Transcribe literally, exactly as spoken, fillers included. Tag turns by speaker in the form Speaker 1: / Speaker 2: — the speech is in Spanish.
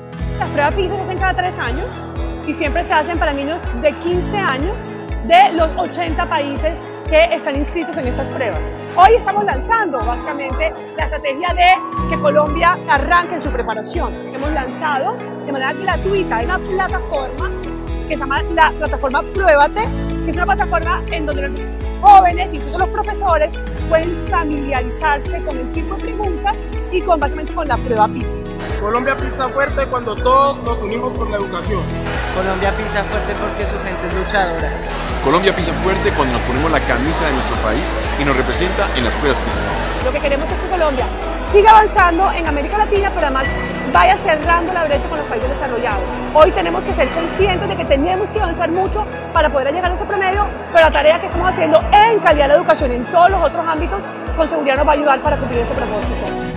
Speaker 1: Las pruebas PISA se hacen cada tres años y siempre se hacen para niños de quince años de los ochenta países que están inscritos en estas pruebas. Hoy estamos lanzando básicamente la estrategia de que Colombia arranque en su preparación. Hemos lanzado de manera gratuita una plataforma que se llama la plataforma Pruébate, que es una plataforma en donde los jóvenes, incluso los profesores, pueden familiarizarse con el tipo de preguntas y con, básicamente con la prueba PISA.
Speaker 2: Colombia pisa fuerte cuando todos nos unimos por la educación.
Speaker 3: Colombia pisa fuerte porque su gente es luchadora.
Speaker 4: Colombia pisa fuerte cuando nos ponemos la camisa de nuestro país y nos representa en las pruebas PISA.
Speaker 1: Lo que queremos es que Colombia siga avanzando en América Latina, pero además vaya cerrando la brecha con los países desarrollados. Hoy tenemos que ser conscientes de que tenemos que avanzar mucho para poder llegar a ese promedio, pero la tarea que estamos haciendo en calidad de educación en todos los otros ámbitos, con seguridad nos va a ayudar para cumplir ese propósito.